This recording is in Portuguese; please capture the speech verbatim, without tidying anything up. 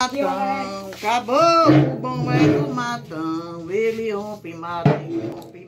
Matão, caboclo bom é do matão, ele rompe, mata, ele rompe.